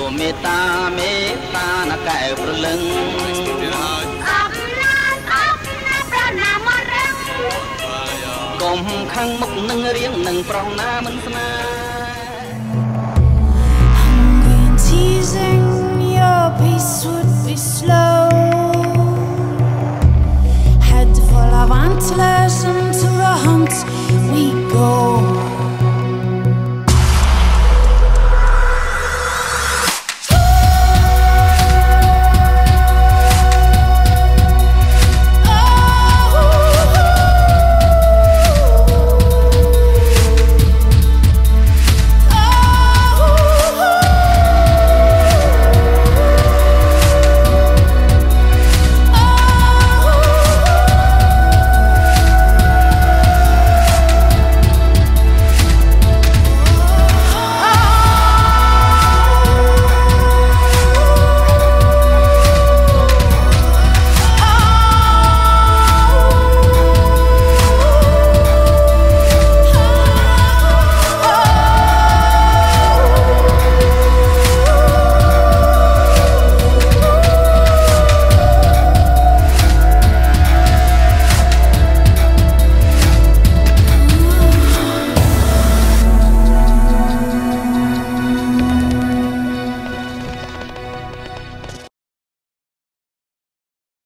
មេត្តាណកែប្រលឹងកុំខាងមុខនឹងរៀងនឹងប្រងណាមិនស្នេហ៍ Hungry and teasing, your pace would be slow. Head full of antlers into the hunt we go.